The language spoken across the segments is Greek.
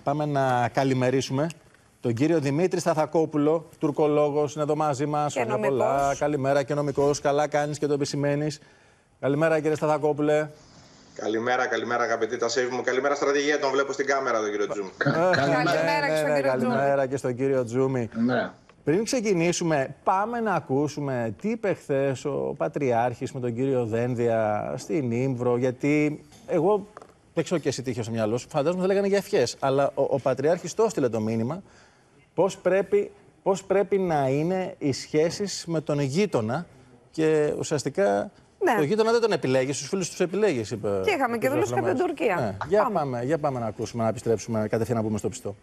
Πάμε να καλημερίσουμε τον κύριο Δημήτρη Σταθακόπουλο, τουρκολόγος, είναι εδώ μαζί μας. Καλημέρα και νομικός. Καλά κάνεις και το επισημαίνεις. Καλημέρα κύριε Σταθακόπουλε. Καλημέρα, αγαπητοί Τασέβη μου. Καλημέρα στρατηγία, τον βλέπω στην κάμερα τον κύριο Τζούμι. Καλημέρα και στον κύριο Τζούμι. Πριν ξεκινήσουμε, πάμε να ακούσουμε τι είπε χθες ο Πατριάρχης με τον κύριο Δένδια στην Ήμβρο, γιατί εγώ δεν ξέρω και εσύ τι είχε στο μυαλό σου, φαντάζομαι θα λέγανε για ευχές, αλλά ο Πατριάρχης το έστειλε το μήνυμα πώς πρέπει να είναι οι σχέσεις με τον γείτονα και ουσιαστικά το γείτονα δεν τον επιλέγεις, στους φίλους τους επιλέγεις, είπε. Και είχαμε και δούλους και από την Τουρκία. Για πάμε να ακούσουμε, να επιστρέψουμε κατευθείαν να πούμε στο πιστό.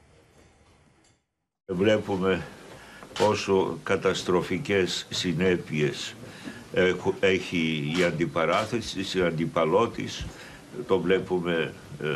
Βλέπουμε πόσο καταστροφικές συνέπειες έχει η αντιπαράθεση, η αντιπαλώτης. Το βλέπουμε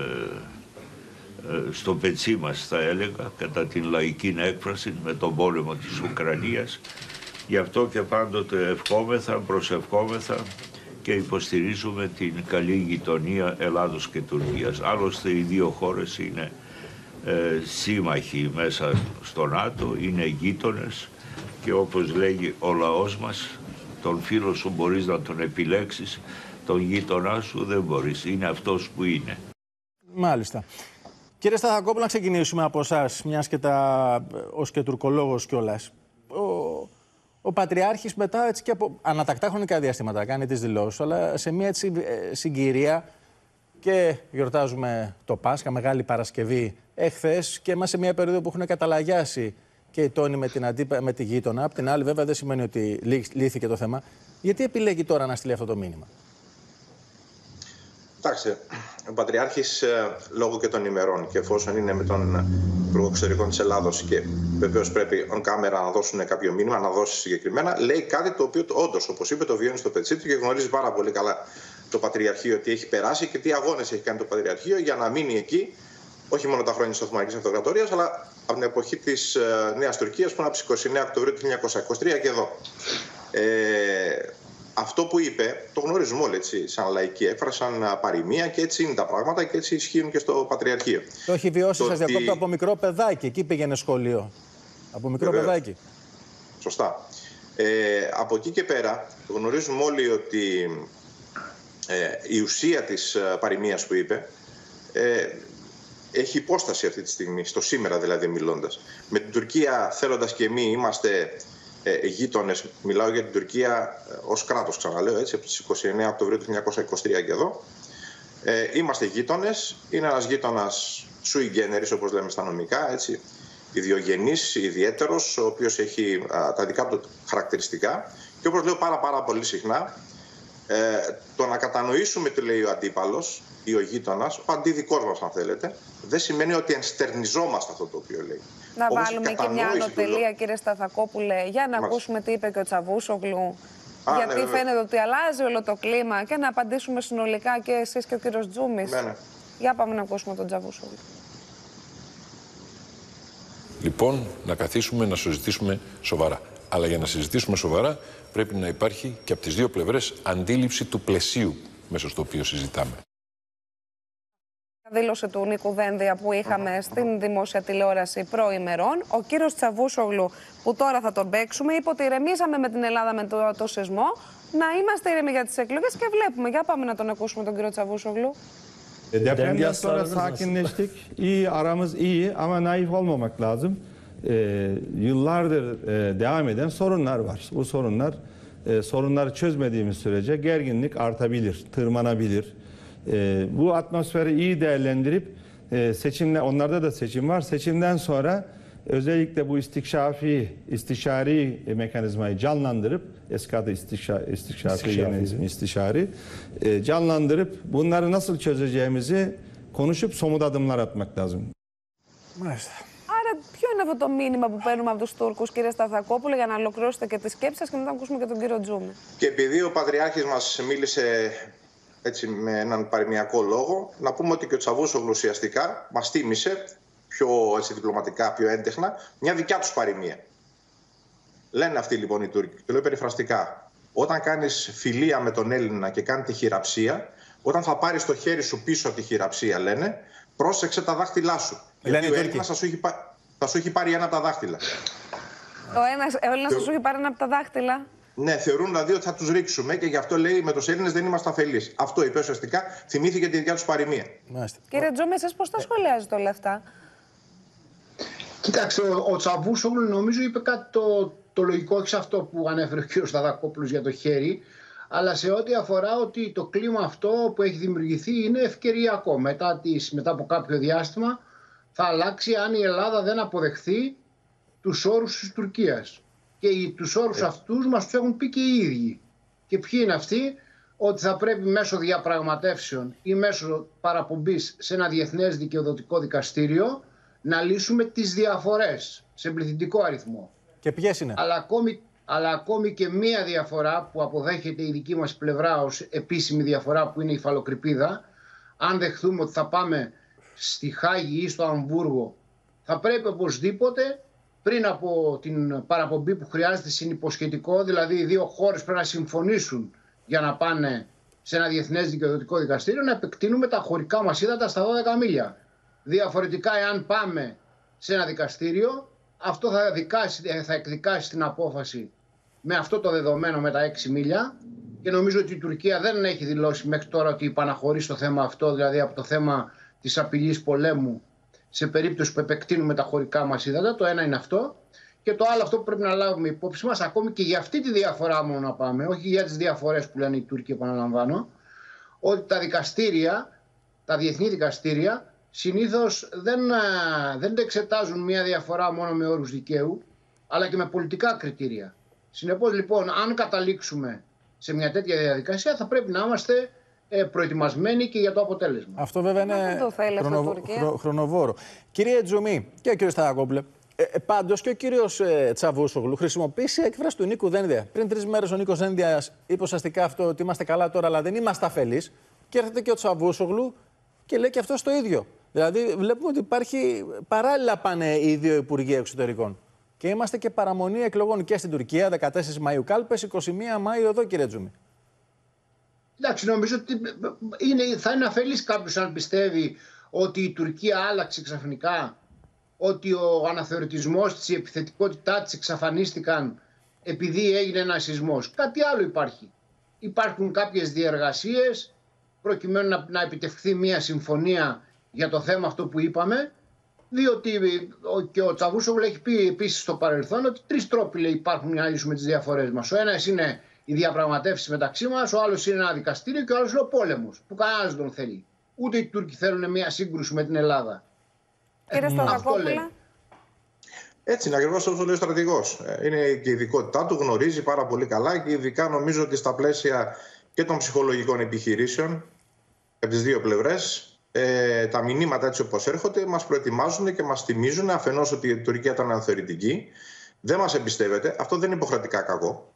στο πετσί μας, θα έλεγα, κατά την λαϊκή έκφραση με τον πόλεμο της Ουκρανίας. Γι' αυτό και πάντοτε ευχόμεθα, προσευχόμεθα και υποστηρίζουμε την καλή γειτονία Ελλάδος και Τουρκίας. Άλλωστε οι δύο χώρες είναι σύμμαχοι μέσα στο ΝΑΤΟ, είναι γείτονες και όπως λέγει ο λαός μας, τον φίλο σου μπορείς να τον επιλέξεις, τον γείτονά σου δεν μπορείς, είναι αυτός που είναι. Μάλιστα. Κύριε Σταθακόπουλο, να ξεκινήσουμε από εσάς, μιας και ως και τουρκολόγος κιόλας. Ο Πατριάρχης μετά έτσι και από ανατακτά χρονικά διαστήματα κάνει τις δηλώσεις, αλλά σε μια έτσι συγκυρία και γιορτάζουμε το Πάσχα, Μεγάλη Παρασκευή εχθές και είμαστε σε μια περίοδο που έχουν καταλαγιάσει και οι τόνοι με τη γείτονα. Απ' την άλλη, βέβαια, δεν σημαίνει ότι λύθηκε το θέμα. Γιατί επιλέγει τώρα να στείλει αυτό το μήνυμα? Κοιτάξτε, ο Πατριάρχης λόγω και των ημερών και εφόσον είναι με τον Υπουργό Εξωτερικών της Ελλάδος και βεβαίως πρέπει on camera να δώσουν κάποιο μήνυμα, να δώσει συγκεκριμένα, λέει κάτι το οποίο όντως, όπως είπε, το βιώνει στο πετσί του και γνωρίζει πάρα πολύ καλά το Πατριαρχείο τι έχει περάσει και τι αγώνες έχει κάνει το Πατριαρχείο για να μείνει εκεί, όχι μόνο τα χρόνια της Οθωμανικής Αυτοκρατορίας, αλλά από την εποχή της Νέας Τουρκίας που είναι από τις 29 Οκτωβρίου του 1923 και εδώ. Αυτό που είπε, το γνωρίζουμε όλοι έτσι, σαν λαϊκή έκφραση, σαν παροιμία και έτσι είναι τα πράγματα και έτσι ισχύουν και στο Πατριαρχείο. Το έχει βιώσει, σας διακόπτω, από μικρό παιδάκι. Εκεί πήγαινε σχολείο. Από μικρό παιδάκι. Σωστά. Από εκεί και πέρα γνωρίζουμε όλοι ότι η ουσία της παροιμίας που είπε έχει υπόσταση αυτή τη στιγμή, στο σήμερα δηλαδή μιλώντας. Με την Τουρκία θέλοντας και εμείς είμαστε γείτονες, μιλάω για την Τουρκία ως κράτος, ξαναλέω έτσι, από τις 29 Οκτωβρίου του 1923 και εδώ. Είμαστε γείτονες, είναι ένας γείτονας sui generis, όπως λέμε στα νομικά, έτσι, ιδιογενής, ιδιαίτερος, ο οποίος έχει τα δικά του χαρακτηριστικά και όπως λέω πάρα πολύ συχνά, το να κατανοήσουμε τι λέει ο αντίπαλος ή ο γείτονας, ο αντιδικός μας αν θέλετε, δεν σημαίνει ότι ενστερνιζόμαστε αυτό το οποίο λέει. Να βάλουμε και μια ανωτελεία, κύριε Σταθακόπουλε, για να ακούσουμε τι είπε και ο Τσαβούσογλου. Γιατί φαίνεται ότι αλλάζει όλο το κλίμα και να απαντήσουμε συνολικά και εσείς και ο κύριος Τζούμις. Για πάμε να ακούσουμε τον Τσαβούσογλου. Λοιπόν, να καθίσουμε να συζητήσουμε σοβαρά. Αλλά για να συζητήσουμε σοβαρά πρέπει να υπάρχει και από τις δύο πλευρές αντίληψη του πλαισίου μέσα στο οποίο συζητάμε. Δήλωση του Νίκου Δένδια που είχαμε στην δημόσια τηλεόραση προημερών. Ο κύριος Τσαβούσογλου, που τώρα θα τον παίξουμε, είπε ότι ηρεμήσαμε με την Ελλάδα με το σεισμό, να είμαστε ηρεμοί για τις εκλογές και βλέπουμε. Για πάμε να τον ακούσουμε τον κύριο Τσαβούσογλου. Depremden sonra sakinleştik. İyi, aramız iyi ama naif olmamak lazım. Yıllardır devam eden sorunlar var. Bu sorunları çözmediğimiz sürece gerginlik artabilir, tırmanabilir. Bu atmosferi iyi değerlendirip onlarda da seçim var. Seçimden sonra özellikle bu istişari mekanizmayı canlandırıp, eski adı istişari, yeni ismi istişari, canlandırıp bunları nasıl çözeceğimizi konuşup somut adımlar atmak lazım. Άρα, ποιο είναι αυτό το μήνυμα που παίρνουμε από τους Τούρκους, κύριε Σταθακόπουλε, για να ολοκληρώσετε και τη σκέψη σας και μετά ακούσουμε και τον κύριο Τζούμι. Και επειδή ο Πατριάρχης μας μίλησε έτσι με έναν παροιμιακό λόγο, να πούμε ότι και ο Τσαβούσογλου ουσιαστικά μας θύμισε πιο έτσι, διπλωματικά, πιο έντεχνα, μια δικιά τους παροιμία. Λένε αυτοί λοιπόν οι Τούρκοι, το λέω περιφραστικά, όταν κάνεις φιλία με τον Έλληνα και κάνει τη χειραψία, όταν θα πάρεις το χέρι σου πίσω από τη χειραψία, λένε, Πρόσεξε τα δάχτυλά σου. Γιατί ο Έλληνας θα σου έχει πάρει ένα από τα δάχτυλα. Ο Έλληνας θα σου έχει πάρει ένα από τα δάχτυλα. Ναι, θεωρούν δηλαδή ότι θα τους ρίξουμε και γι' αυτό λέει με τους Έλληνες δεν είμαστε αφελείς. Αυτό είπε ουσιαστικά, θυμήθηκε τη δικιά τους παροιμία. Κύριε Τζόμη, εσείς πώς τα σχολιάζετε όλα αυτά? Κοιτάξτε, ο Τσαβούσογλου νομίζω είπε κάτι το λογικό, όχι σε αυτό που ανέφερε ο κ. Σταδακόπουλος για το χέρι, αλλά σε ό,τι αφορά ότι το κλίμα αυτό που έχει δημιουργηθεί είναι ευκαιριακό. Μετά από κάποιο διάστημα θα αλλάξει αν η Ελλάδα δεν αποδεχθεί τους όρους της Τουρκίας. Και τους όρους αυτούς μας τους έχουν πει και οι ίδιοι. Και ποιοι είναι αυτοί? Ότι θα πρέπει μέσω διαπραγματεύσεων ή μέσω παραπομπής σε ένα διεθνές δικαιοδοτικό δικαστήριο να λύσουμε τις διαφορές σε πληθυντικό αριθμό. Και ποιες είναι? Αλλά ακόμη και μία διαφορά που αποδέχεται η δική μας πλευρά ως επίσημη διαφορά, που είναι η υφαλοκρηπίδα, αν δεχθούμε ότι θα πάμε στη Χάγη ή στο Αμβούργο, θα πρέπει οπωσδήποτε πριν από την παραπομπή που χρειάζεται συνυποσχετικό, δηλαδή οι δύο χώρες πρέπει να συμφωνήσουν για να πάνε σε ένα διεθνές δικαιοδοτικό δικαστήριο, να επεκτείνουμε τα χωρικά μας ύδατα στα 12 μίλια. Διαφορετικά, εάν πάμε σε ένα δικαστήριο, αυτό θα εκδικάσει την απόφαση με αυτό το δεδομένο, με τα 6 μίλια, και νομίζω ότι η Τουρκία δεν έχει δηλώσει μέχρι τώρα ότι υπαναχωρεί στο θέμα αυτό, δηλαδή από το θέμα της απειλής πολέμου σε περίπτωση που επεκτείνουμε τα χωρικά μας ύδατα. Το ένα είναι αυτό. Και το άλλο αυτό που πρέπει να λάβουμε υπόψη μας, ακόμη και για αυτή τη διαφορά μόνο να πάμε, όχι για τις διαφορές που λένε οι Τούρκοι, επαναλαμβάνω, ότι τα δικαστήρια, τα διεθνή δικαστήρια, συνήθως δεν εξετάζουν μια διαφορά μόνο με όρους δικαίου, αλλά και με πολιτικά κριτήρια. Συνεπώς λοιπόν, αν καταλήξουμε σε μια τέτοια διαδικασία, θα πρέπει να είμαστε προετοιμασμένοι και για το αποτέλεσμα. Αυτό βέβαια είναι χρονοβόρο. Κύριε Τζουμί και ο κύριος Σταδακόπουλε, πάντως και ο κύριος Τσαβούσογλου χρησιμοποίησε έκφραση του Νίκου Δένδια. Πριν 3 μέρες ο Νίκος Δένδιας είπε ουσιαστικά αυτό, ότι είμαστε καλά τώρα, αλλά δεν είμαστε αφελείς. Και έρχεται και ο Τσαβούσογλου και λέει και αυτό το ίδιο. Δηλαδή, βλέπουμε ότι υπάρχει παράλληλα πάνε οι δύο Υπουργοί Εξωτερικών. Και είμαστε και παραμονή εκλογών και στην Τουρκία, 14 Μαΐου κάλπες, 21 Μαΐου εδώ, κύριε Τζουμί. Εντάξει, νομίζω ότι θα είναι αφελής κάποιος αν πιστεύει ότι η Τουρκία άλλαξε ξαφνικά, ότι ο αναθεωρητισμός της, η επιθετικότητά της εξαφανίστηκαν επειδή έγινε ένας σεισμός. Κάτι άλλο υπάρχει. Υπάρχουν κάποιες διεργασίες προκειμένου να επιτευχθεί μια συμφωνία για το θέμα αυτό που είπαμε, διότι και ο Τσαβούσογλου έχει πει επίσης στο παρελθόν ότι 3 τρόποι υπάρχουν για να λύσουμε τις διαφορές μας. Ο ένας είναι οι διαπραγματεύσεις μεταξύ μας, ο άλλος είναι ένα δικαστήριο και ο άλλος είναι ο πόλεμος, που κανένας δεν τον θέλει. Ούτε οι Τούρκοι θέλουν μια σύγκρουση με την Ελλάδα. Κύριε Σταδακόπουλε. Έτσι είναι ακριβώς όπως το λέει ο στρατηγός. Είναι και η ειδικότητά του, γνωρίζει πάρα πολύ καλά και ειδικά νομίζω ότι στα πλαίσια και των ψυχολογικών επιχειρήσεων από τις δύο πλευρές, τα μηνύματα έτσι όπως έρχονται μας προετοιμάζουν και μας θυμίζουν αφενός ότι η Τουρκία ήταν αναθεωρητική, δεν μας εμπιστεύεται, αυτό δεν είναι υποχρεωτικά κακό.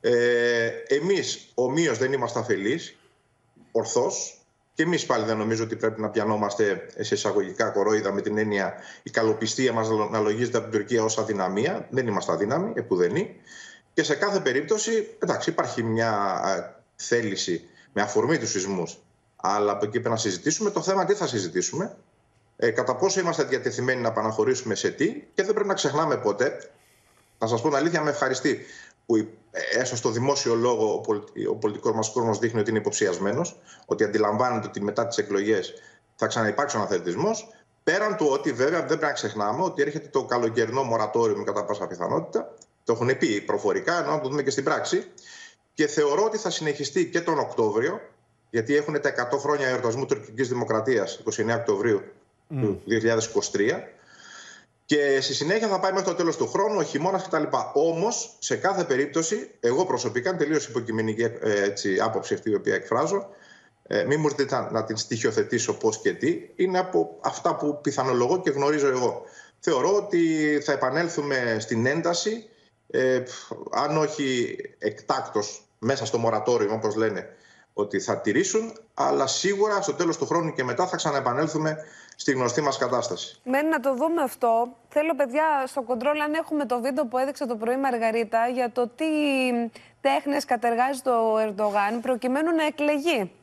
Εμείς ομοίως δεν είμαστε αφελείς, ορθώς. Και εμείς πάλι δεν νομίζω ότι πρέπει να πιανόμαστε σε εισαγωγικά κορόιδα με την έννοια η καλοπιστία μας να λογίζεται από την Τουρκία ως αδυναμία. Δεν είμαστε αδύναμοι, επουδενή. Και σε κάθε περίπτωση, εντάξει, υπάρχει μια θέληση με αφορμή τους σεισμούς. Αλλά από εκεί πρέπει να συζητήσουμε. Το θέμα τι θα συζητήσουμε, κατά πόσο είμαστε διατεθειμένοι να επαναχωρήσουμε σε τι, και δεν πρέπει να ξεχνάμε ποτέ. Να σας πω την αλήθεια, με ευχαριστεί που έστω στο δημόσιο λόγο ο πολιτικός μας κόσμος δείχνει ότι είναι υποψιασμένος, ότι αντιλαμβάνεται ότι μετά τις εκλογές θα ξαναυπάρξει ο αναθεωρητισμός. Πέραν του ότι βέβαια δεν πρέπει να ξεχνάμε ότι έρχεται το καλοκαιρινό μορατόριο κατά πάσα πιθανότητα. Το έχουν πει προφορικά, ενώ να το δούμε και στην πράξη. Και θεωρώ ότι θα συνεχιστεί και τον Οκτώβριο, γιατί έχουν τα 100 χρόνια εορτασμού τουρκικής δημοκρατίας, 29 Οκτωβρίου του 2023. Και στη συνέχεια θα πάει μέχρι το τέλος του χρόνου, ο χειμώνας κτλ. Όμως, σε κάθε περίπτωση, εγώ προσωπικά, τελείως υποκειμενική άποψη αυτή η οποία εκφράζω, μην μου ζητείτε να την στοιχειοθετήσω πώς και τι, είναι από αυτά που πιθανολογώ και γνωρίζω εγώ. Θεωρώ ότι θα επανέλθουμε στην ένταση, αν όχι εκτάκτως μέσα στο μορατόριο, όπως λένε ότι θα τηρήσουν, αλλά σίγουρα στο τέλος του χρόνου και μετά θα ξαναεπανέλθουμε στη γνωστή μας κατάσταση. Μένει να το δούμε αυτό. Θέλω, παιδιά, στο κοντρόλ αν έχουμε το βίντεο που έδειξε το πρωί Μαργαρίτα για το τι τέχνες κατεργάζει το Ερντογάν προκειμένου να εκλεγεί.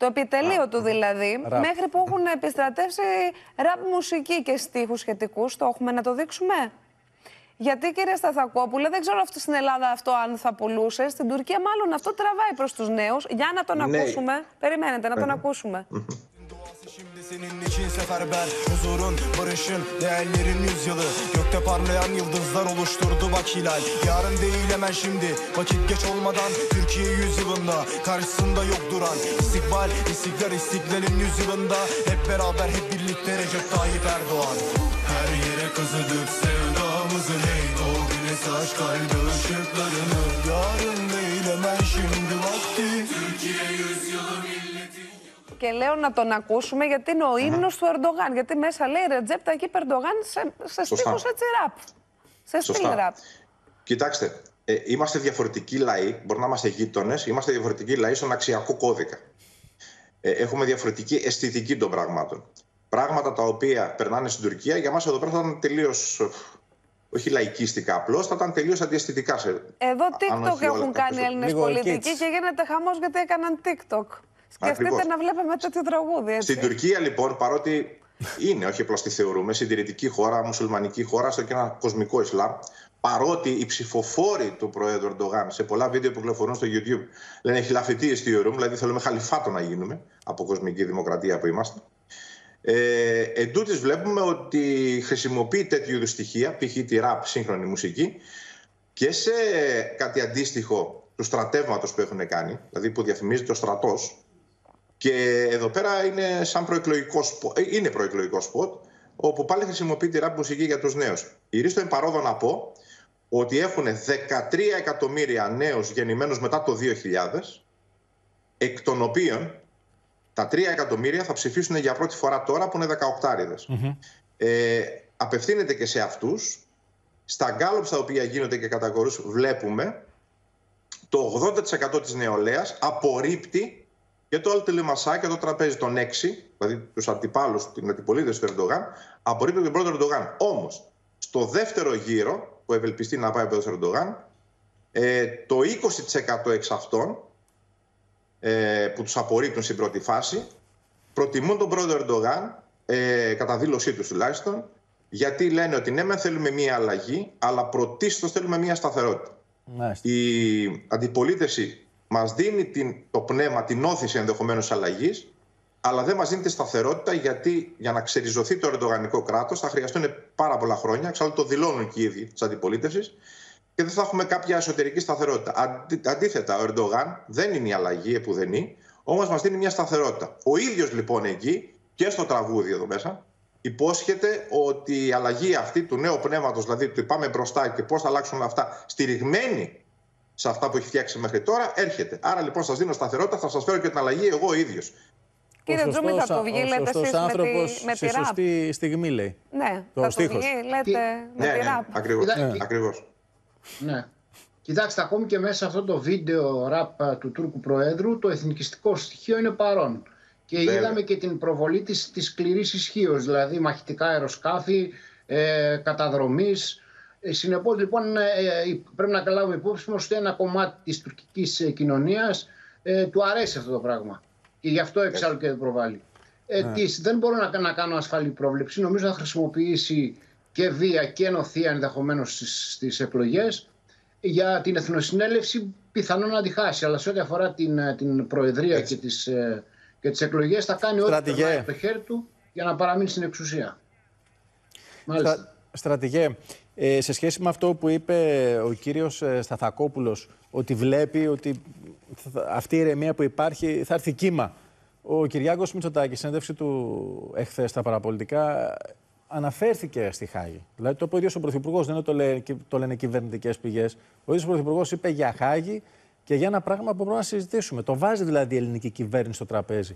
Το επιτελείο του δηλαδή, μέχρι που έχουν επιστρατεύσει ραπ μουσική και στίχους σχετικούς. Το έχουμε να το δείξουμε? Γιατί, κύριε Σταθακόπουλε, δεν ξέρω στην Ελλάδα αυτό αν θα πουλούσε. Στην Τουρκία mάλλον αυτό τραβάει προς τους νέους. Για να τον ακούσουμε. Περιμένετε να τον ακούσουμε. Şimdi senin için seferber huzurun, barışın, değerlerin yüzyılı. Gökte parlayan yıldızlar oluşturdu bak hilal. Yarın değil hemen şimdi, vakit geç olmadan Türkiye yüzyılında karşısında yok duran İstikbal, istiklal, istiklalin yüzyılında hep beraber, hep birlikte Recep Tayyip Erdoğan. Her yere kazıdık sevdamızı, hey o güneş aç kalbi ışıklarını. Yarın değil hemen şimdi vakti Türkiye yüzyılı milleti. Και λέω να τον ακούσουμε γιατί είναι ο ύμνος του Ερντογάν. Γιατί μέσα λέει Ρετζέπ Ταγιίπ Ερντογάν σε στίχους έτσι ραπ. Σε στυλ ραπ. Κοιτάξτε, είμαστε διαφορετικοί λαοί, μπορεί να είμαστε γείτονες, είμαστε διαφορετικοί λαοί στον αξιακό κώδικα. Έχουμε διαφορετική αισθητική των πραγμάτων. Πράγματα τα οποία περνάνε στην Τουρκία, για μας εδώ πέρα θα ήταν τελείως, όχι λαϊκίστικα απλώς, θα ήταν τελείως αντιαισθητικά. Εδώ TikTok έχουν κάνει Έλληνες πολιτικοί και γίνεται χαμός γιατί έκαναν TikTok. Σκεφτείτε ακριβώς να βλέπαμε τέτοιο τραγούδι, έτσι. Στην Τουρκία, λοιπόν, παρότι είναι, όχι απλώς τη θεωρούμε, συντηρητική χώρα, μουσουλμανική χώρα, στο και ένα κοσμικό Ισλάμ, παρότι οι ψηφοφόροι του Προέδρου Ερντογάν σε πολλά βίντεο που κυκλοφορούν στο YouTube λένε χιλαφιτή εστιορούμ, δηλαδή θέλουμε χαλιφάτο να γίνουμε από κοσμική δημοκρατία που είμαστε. Εν τούτης βλέπουμε ότι χρησιμοποιεί τέτοιου είδους στοιχεία, π.χ. τη ραπ, σύγχρονη μουσική, και σε κάτι αντίστοιχο του στρατεύματος που έχουν κάνει, δηλαδή που διαφημίζεται ο στρατός. Και εδώ πέρα είναι σαν προεκλογικό σποτ, όπου πάλι χρησιμοποιεί τη ραπ μουσική για τους νέους. Ηρίστο εν παρόδο να πω ότι έχουν 13 εκατομμύρια νέους γεννημένους μετά το 2000, εκ των οποίων τα 3 εκατομμύρια θα ψηφίσουν για πρώτη φορά τώρα, που είναι 18άριδες. Απευθύνεται και σε αυτούς. Στα γκάλωπ τα οποία γίνονται και κατά κορούς βλέπουμε το 80% της νεολαίας απορρίπτει και το Αλτελεμασά και το τραπέζι των 6, δηλαδή τους αντιπάλους, την αντιπολίτευση του Ερντογάν, απορρίπτει τον πρώτο Ερντογάν. Όμως, στο δεύτερο γύρο, που ευελπιστεί να πάει ο πρώτος Ερντογάν, το 20% εξ αυτών που τους απορρίπτουν στην πρώτη φάση, προτιμούν τον πρώτο Ερντογάν, κατά δήλωσή τους τουλάχιστον, γιατί λένε ότι ναι, μεν θέλουμε μία αλλαγή, αλλά πρωτίστως θέλουμε μία σταθερότητα. Μάλιστα. Η αντιπολίτευση μας δίνει το πνεύμα, την όθηση ενδεχομένως αλλαγής, αλλά δεν μας δίνει τη σταθερότητα, γιατί για να ξεριζωθεί το ερντογανικό κράτος θα χρειαστούν πάρα πολλά χρόνια. Εξάλλου το δηλώνουν και οι ίδιοι της αντιπολίτευσης, και δεν θα έχουμε κάποια εσωτερική σταθερότητα. Αντίθετα, ο Ερντογάν δεν είναι η αλλαγή επουδενή, όμως μας δίνει μια σταθερότητα. Ο ίδιος λοιπόν εκεί και στο τραγούδι εδώ μέσα υπόσχεται ότι η αλλαγή αυτή του νέου πνεύματος, δηλαδή του πάμε μπροστά και πώς θα αλλάξουν αυτά, στηριγμένη σε αυτά που έχει φτιάξει μέχρι τώρα, έρχεται. Άρα λοιπόν σας δίνω σταθερότητα, θα σας φέρω και την αλλαγή εγώ ίδιος. Κύριε Τζούμι, θα το βγει, λέτε εσείς με τη ραπ. Σε σωστή στιγμή, λέει. Ναι, θα το βγει, λέτε με τη ραπ. Ακριβώς. Ναι. Κοιτάξτε, ακόμη και μέσα σε αυτό το βίντεο ραπ του Τούρκου Προέδρου, το εθνικιστικό στοιχείο είναι παρόν. Και είδαμε και την προβολή της σκληρής ισχύως, δηλαδή μαχητικά αεροσκάφη, καταδρομής. Συνεπώς, λοιπόν, πρέπει να λάβουμε υπόψη μας ότι ένα κομμάτι της τουρκικής κοινωνίας του αρέσει αυτό το πράγμα. Και γι' αυτό εξάλλου και δεν προβάλλει. Δεν μπορώ να κάνω ασφαλή πρόβλεψη. Νομίζω θα χρησιμοποιήσει και βία και νοθεία ενδεχομένως στις εκλογές. Για την Εθνοσυνέλευση πιθανόν να τη χάσει. Αλλά σε ό,τι αφορά την Προεδρία και τις εκλογές, θα κάνει ό,τι περνάει από το χέρι του για να παραμείνει στην εξουσία. Στρατηγέ, σε σχέση με αυτό που είπε ο κύριος Σταθακόπουλος, ότι βλέπει ότι αυτή η ηρεμία που υπάρχει θα έρθει κύμα. Ο Κυριάκος Μητσοτάκης, συνέντευξη του εχθές στα παραπολιτικά, αναφέρθηκε στη Χάγη. Δηλαδή το είπε ο ίδιος ο Πρωθυπουργός, δεν το λένε κυβερνητικές πηγές. Ο ίδιος ο Πρωθυπουργός είπε για Χάγη και για ένα πράγμα που μπορούμε να συζητήσουμε. Το βάζει δηλαδή η ελληνική κυβέρνηση στο τραπέζι.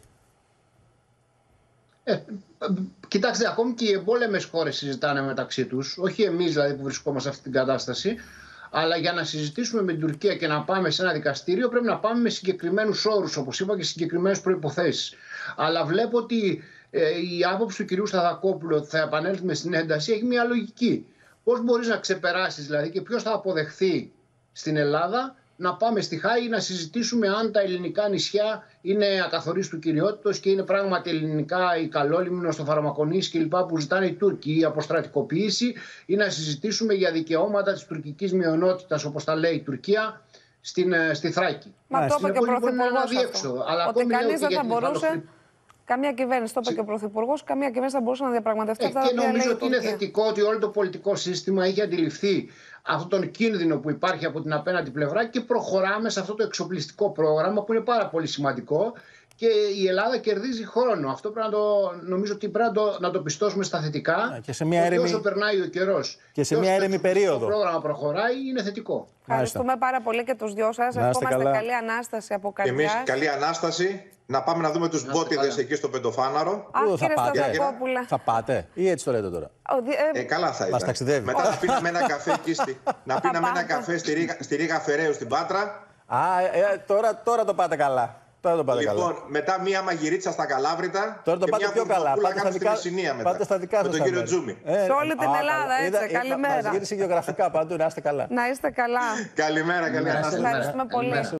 Κοιτάξτε, ακόμη και οι εμπόλεμες χώρες συζητάνε μεταξύ τους, όχι εμείς δηλαδή που βρισκόμαστε σε αυτή την κατάσταση, αλλά για να συζητήσουμε με την Τουρκία και να πάμε σε ένα δικαστήριο πρέπει να πάμε με συγκεκριμένους όρους, όπως είπα, και συγκεκριμένες προϋποθέσεις. Αλλά βλέπω ότι η άποψη του κυρίου Σταθακόπουλου ότι θα επανέλθουμε στην ένταση έχει μια λογική. Πώς μπορείς να ξεπεράσεις δηλαδή και ποιος θα αποδεχθεί στην Ελλάδα να πάμε στη Χάγη να συζητήσουμε αν τα ελληνικά νησιά είναι ακαθορίστου κυριότητος και είναι πράγματι ελληνικά η Καλόλυμνος, το Φαρμακονήσι κλπ. Που ζητάνε οι Τούρκοι, η αποστρατικοποίηση, ή να συζητήσουμε για δικαιώματα της τουρκικής μειονότητας, όπως τα λέει η Τουρκία, στη Θράκη. Μα το είπε και ο Πρωθυπουργός αυτό. Ότι κανείς δεν θα μπορούσε. Καμία κυβέρνηση, το είπε και ο Πρωθυπουργός, καμία κυβέρνηση θα μπορούσε να διαπραγματευτεί αυτά τα οποία λέει η Τουρκία. Και νομίζω ότι είναι θετικό ότι όλο το πολιτικό σύστημα έχει αντιληφθεί αυτόν τον κίνδυνο που υπάρχει από την απέναντι πλευρά και προχωράμε σε αυτό το εξοπλιστικό πρόγραμμα που είναι πάρα πολύ σημαντικό και η Ελλάδα κερδίζει χρόνο. Αυτό πρέπει νομίζω ότι πρέπει να το πιστώσουμε στα θετικά. Και σε μια έρημη... όσο περνάει ο καιρός και σε μια έρημη περίοδο. Το πρόγραμμα προχωράει, είναι θετικό. Ευχαριστούμε πάρα πολύ και τους δυο σας. Ευχόμαστε καλή Ανάσταση από καρδιάς. Εμείς καλή Ανάσταση. Να πάμε να δούμε τους μπότιδες εκεί στο Πεντοφάναρο. Αχ, κύριε Σταθακόπουλε. Θα πάτε ή έτσι το λέτε τώρα? Καλά θα ήταν. Μας ταξιδεύει. Μετά να πίναμε ένα καφέ εκεί ένα καφέ στη Ρήγα Φεραίου στην Πάτρα. Τώρα το πάτε καλά. Λοιπόν, μετά μία μαγειρίτσα στα Καλάβρητα. Τώρα το πάτε πιο καλά. Πάτε στα δικά σας. Με τον κύριο Τζούμι. Σε όλη την Ελλάδα, έτσι. Καλημέρα. Μας γύρισε γεωγραφικά παντού, να είστε καλά. Να είστε καλά. Καλημέρα, καλή Ανάσταση. Ευχαριστούμε πολύ.